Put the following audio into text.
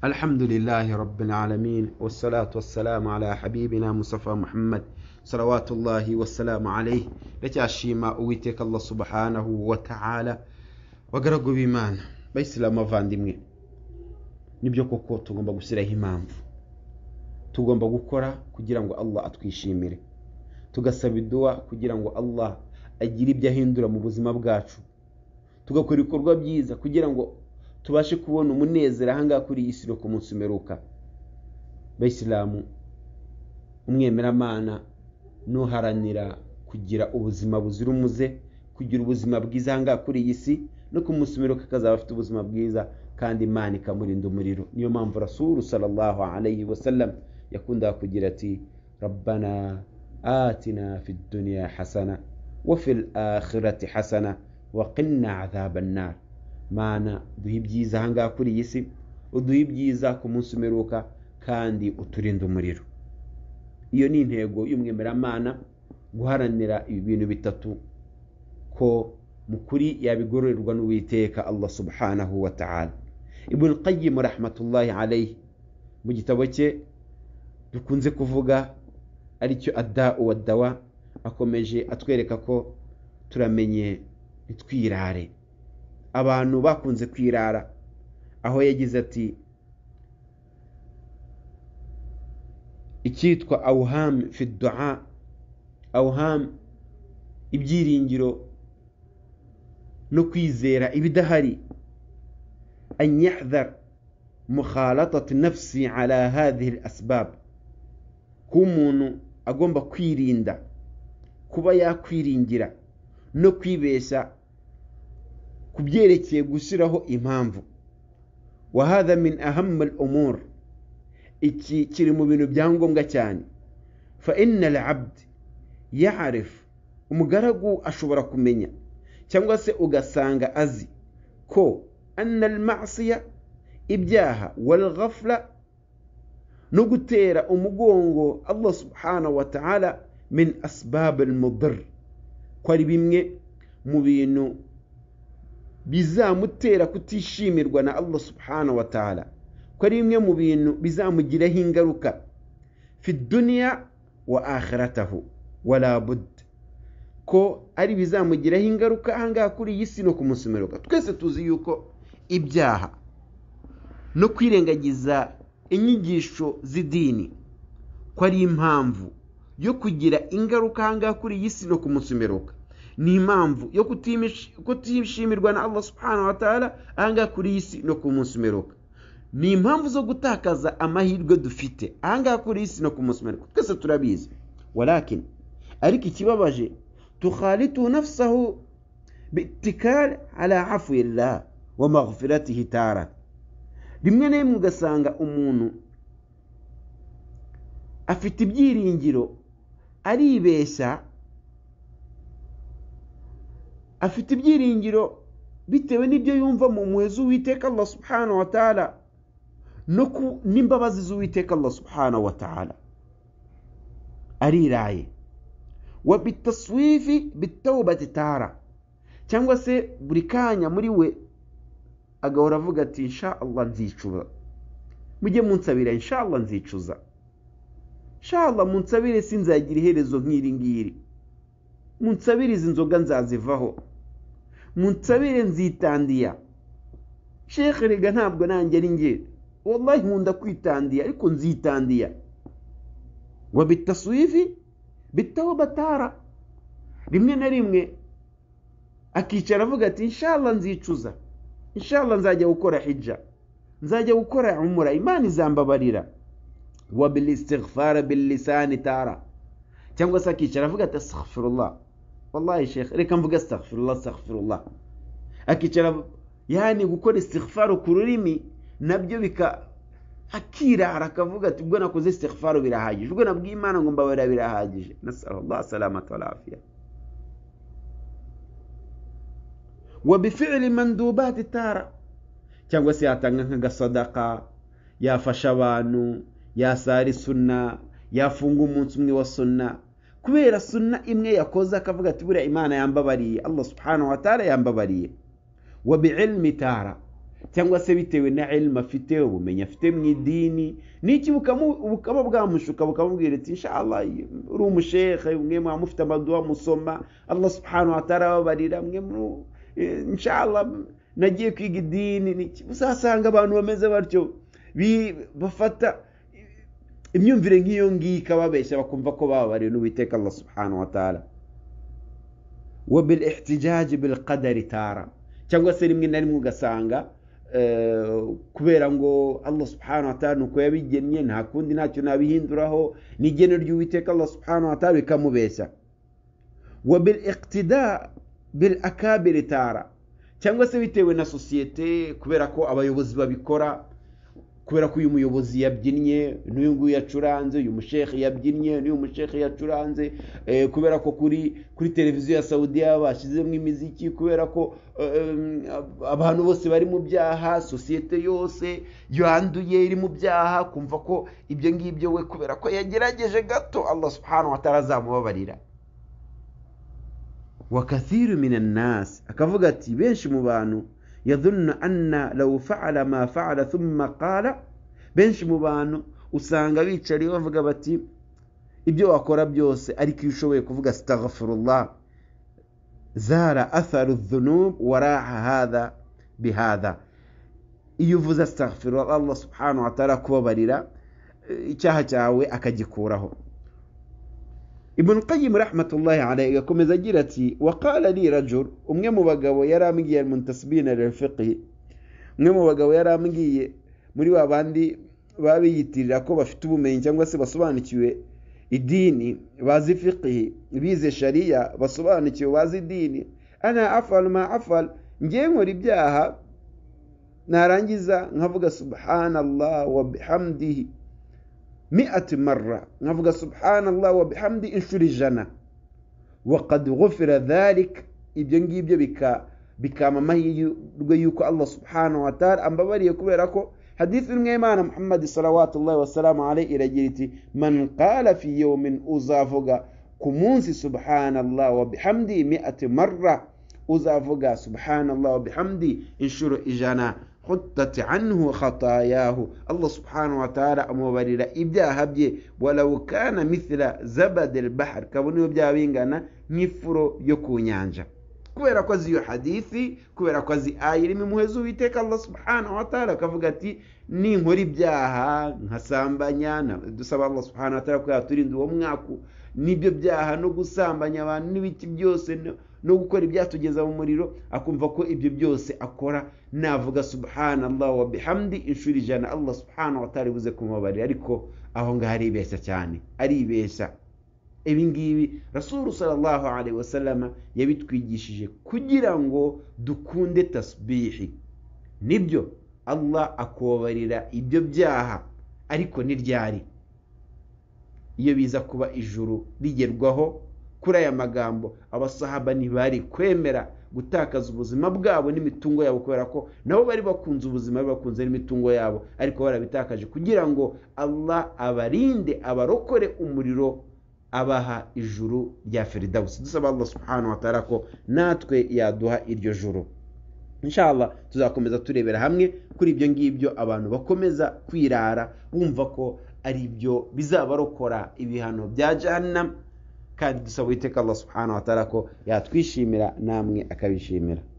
الحمد لله رب العالمين والصلاة والسلام على حبيبنا مصطفى محمد صلوات الله والسلام عليه لتعشيما أويتك الله سبحانه وتعالى وقرقوا بيمان بيسلام مفاندمي nibyo koko tugomba gushyiraho impamvu tugomba gukora kugira ngo Allah atwishimire tugasaba idua kugira ngo Allah agire ibyo ahindura mu buzima bwacu tugakora ibikorwa byiza kugira ngo tubashe kubona umunezero ahanga kuri iyi si no ku munsi umeruka bayisilamu umwemeramana nuharanira kugira ubuzima buzira umuze kugira ubuzima bwiza ahanga kuri iyi si no ku munsi umeruka kazaba afite ubuzima bwiza kandi Imana ikamurinda umuriro niyo mpamvu Rasul sallallahu alayhi wasallam yakunda kugira ati Rabbana atina fid dunya hasana wa fil akhirati hasana wa qina adhaban nar Mana duhe ibyiza ahanga kuri iyi si uduhe ibyiza ku munsi umeruka kandi uturinde umuriro iyo ni intego y'umwemeramana guharanira ibintu bitatu ko mukuri yabigororerwa n'Uwiteka Allah subhanahu wa ta'ala Ibn Qayyim rahmatullahi alayhi mu gitabo cye dukunze kuvuga aricyo Ad-Da'u wad-Dawa akomeje atwereka ko turamenye itwirare abantu bakunze kwirara aho yagize ati icyitwa awham fi du'a awham ibyiringiro no kwizera ibidahari an yahdhar mukhalatat nafsi ala hadhihi al-asbab kumuntu agomba kwirinda kuba yakwiringira no kwibesha kubyerekeye gushyiraho impamvu wa hadha min aham al-umur iki kiri mu bintu byangombwa cyane fa inna al-abd ya'rif umugaragu ashobora kumenya cyangwa se ugasanga azi ko anna al-ma'siya ibyaha wal ghafla no gutera umugongo Allah subhanahu wa ta'ala min asbab al-mudir ko ari bimwe mu bintu bizamutera kutishimirwa na Allah subhanahu wa ta'ala ko ari bimwe mu bintu bizamugiraho ingaruka fi dunya wa akhiratahu wala bud ko ari bizamugiraho ingaruka ahanga kuri iyi si no ku munsi umeruka twese tuzi yuko ibyaha no kwirengagiza inyigisho z'idini ko ari impamvu yo kugira ingaruka ahanga kuri iyi si no ku munsi umeruka ni impamvu yo kutishimirwa na Allah subhanahu wa ta'ala ahanga kuri iyi si no ku munsi umeruka ni impamvu zo gutakaza amahirwe dufite ahanga kuri iyi si no ku munsi umeruka twese turabizi walakin ariko ikibabaje tukhalitu nafsahu bitikal ala afwillah wa maghfiratihi ta'ala rimwe na rimwe ugasanga umuntu afite ibyiringiro aribeshya afite ibyiringiro bitewe n'ibyo yumva mu mpuhwe z'Uwiteka Allah subhanahu wa ta'ala no n'imbabazi z'Uwiteka Allah subhanahu wa ta'ala ariraye wa bitaswifi bitawbati ta'ala cyangwa se buri kanya muri we agahora avuga ati insha Allah nzicuza mujye munsabira insha Allah nzicuza insha Allah munsabire sinzagira iherezo nk'iri ngiri munsabire izi nzoga nzazivaho munsabire nzitandiya Sheikh rega ntabwo nanjye ari nge wallahi nkunda kwitandiya ariko nzitandiya wa bitaswifi bitawbatara rimwe na rimwe akicara avuga ati inshallah nzicuza inshallah nzajya gukora hijja nzajya gukora umra Imana izambabarira wa bil istighfar bil lisan tara cyangwa se akicara avuga ati astaghfirullah wallahi Sheikh reka mvuga astaghfirullah akicara yani gukora istighfar ku rurimi nabyo akirara akavuga ati ubwo nakoze istighfar birahagije ubwo nabwiye Imana ngo mbabarira birahagije nasallallahu salamata wal afiya wa bif'li mandubat tara cyangwa se yatanga nk'agasadaka yafasha abantu yasari sunna yafunga umunsi umwe wa sunna kubera sunna imwe yakoze akavuga ati buriya Imana yambabariye Allah subhanahu wa ta'ala yambabariye wa bi'ilmi tara cyangwa se bitewe na ilmu afite, ubumenyi afite mu idini, niki bukaba bwamushuka bukamubwira ati inshallah uri umusheikh, mwe mufite amaduwa musoma, Allah subhanahu wa ta'ala ababarira, mwe inshallah nagiye kwiga idini. Usasanga abantu bameze batyo bafata imyumvire nk'iyo ngiyo ikababeshya, bakumva ko bababariwe n'Uwiteka Allah subhanahu wa ta'ala. Wa bil ihtijaj bil qadari tara, cyangwa se rimwe na rimwe ugasanga kubera ngo Allah subhanahu wa ta'ala nuko yabigennye, nta kundi ntacyo nabihinduraho, n'igeno ry'Uwiteka Allah subhanahu wa ta'ala bikamubeshya. Wa bil iqtida bil akabir tara, cyangwa se bitewe na societe, kubera ko abayobozi babikora, kubera ko uyu muyobozi yabyinnye, n'uyu nguyu yacuranze, uyu mushekhi yabyinnye, n'uyu mushekhi yacuranze, kubera ko kuri televiziyo ya Saudiya bashyizemo imiziki, kubera ko abantu bose bari mu byaha, societe yose yanduye iri mu byaha, kumva ko ibyo ngibyo we kubera ko yagerageje gato Allah subhanahu wa ta'ala azamubabarira. Wa kathiru minan nas, akavuga ati benshi mu bantu, yadhunnu anna law fa'ala ma fa'ala thumma qala, benshi mu bantu usanga bicari bavuga bati ibyo wakora byose, ariko iyo ushoboye kuvuga astaghfirullah zara atharu dhunub waraha hadha bihadha, iyo uvuze astaghfirullah Allah subhanahu wa ta'ala kubabarira icyaha cyawe akagikuraho. Ibn Qayyim rahmatullahi alayhi yakomeza agira ati waqala li rajul, umwe mu bagabo yarambwiye muntasibina lil fiqh, umwe mu bagabo yarambwiye muri babandi babiyitirira ko bafite ubumenyi cyangwa se basobanukiwe idini, bazi fiqh, bize sharia, basobanukiwe bazi idini, ana afal ma afal, ngiye nkora ibyaha narangiza nkavuga subhanallah wa bihamdihi 100 marra, nkavuga subhanallah wa bihamdi inshuro 100, wa qad ghufira dhalik, ibyo ngibyo bikama mahirwe yuko Allah subhanahu wa ta'ala ambabariye, kubera ko hadith y'Imana Muhammad sallallahu wa sallam alayhi iragira iti man qala fi yawmin, uzavuga ku munsi subhanallah wa bihamdi 100 marra, uzavuga subhanallah wa bihamdi inshuro 100, خطت عنه خطاياه، الله سبحانه وتعالى أموبرر إبداها بيه، ولو كان مثل زبد البحر، كابونيو بجاوينغانا نفرو يكو نيانجا. kubera ko azi hadithi, kubera ko azi aya iri mu muhezo w'Uwiteka Allah subhanahu wa ta'ala, kavuga ati ninkora ibyaha nkasambanya, dusaba Allah subhanahu wa ta'ala ko yaturinda uwo mwaku n'ibyo byaha no gusambanya abantu n'ibiti byose no gukora ibyatugeza mu muriro, akumva ko ibyo byose akora navuga subhanallah wa bihamdi inshuro 100 Allah subhanahu wa ta'ala buze kumubabarira. Ariko aho ngaho aribeshya cyane, aribeshya. Ibi ngibi Rasul sallallahu alaihi wasallam yabitwigishije kugira ngo dukunde tasbihi. Nibyo Allah akobarira ibyo byaha, ariko niryari iyo biza kuba ijuru rigerwaho kuri aya magambo, abasahaba ntibari kwemera gutakaza ubuzima bwabo n'imitungo yabo, kubera ko nabo bari bakunze ubuzima, bakunze n'imitungo yabo, ariko barabitakaje kugira ngo Allah abarinde, abarokore umuriro, abaha ijuru rya Firdaus. Dusaba Allah subhanahu wa ta'ala ko natwe yaduha iryo juru. Inshallah tuzakomeza turebera hamwe kuri ibyo ngibyo abantu bakomeza kwirara bumva ko ari byo bizabarokora ibihano bya Jahannam, kandi dusaba Uwiteka Allah subhanahu wa ta'ala ko yatwishimira namwe akabishimira.